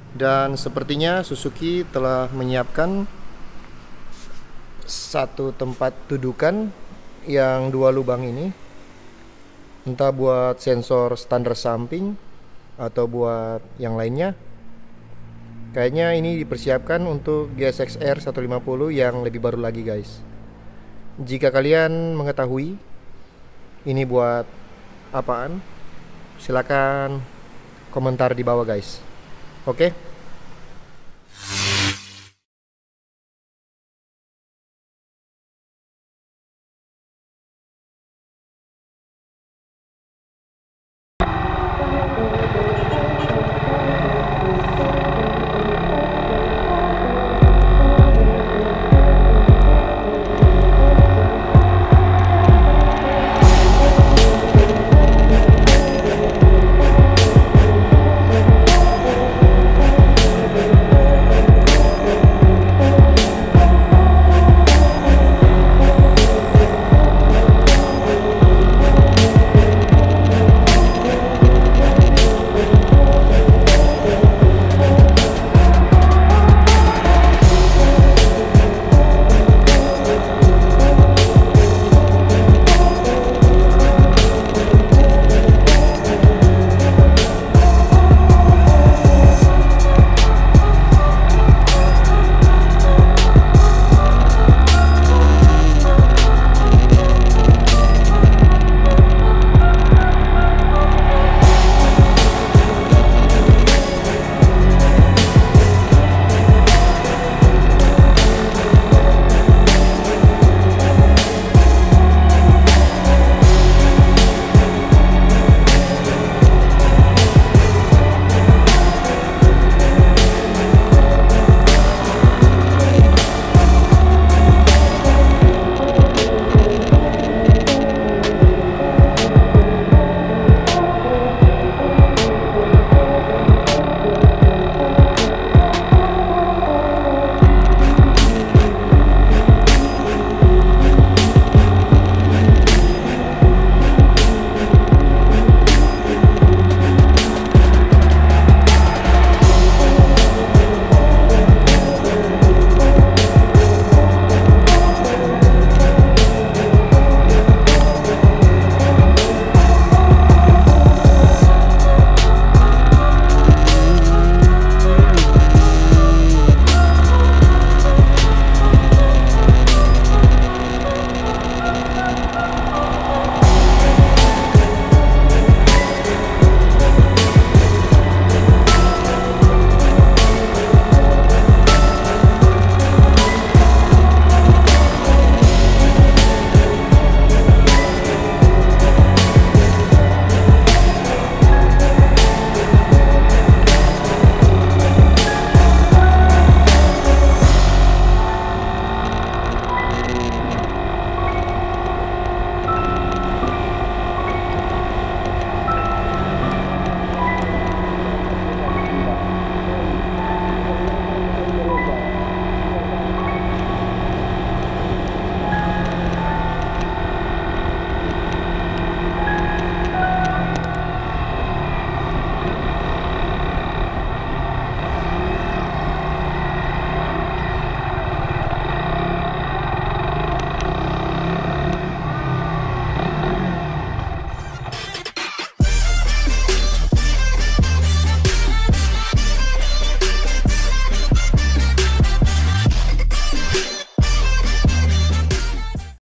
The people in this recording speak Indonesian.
Dan sepertinya Suzuki telah menyiapkan satu tempat dudukan yang 2 lubang ini, entah buat sensor standar samping atau buat yang lainnya. Kayaknya ini dipersiapkan untuk GSX-R150 yang lebih baru lagi, guys. Jika kalian mengetahui ini buat apaan, silakan komentar di bawah, guys. Oke.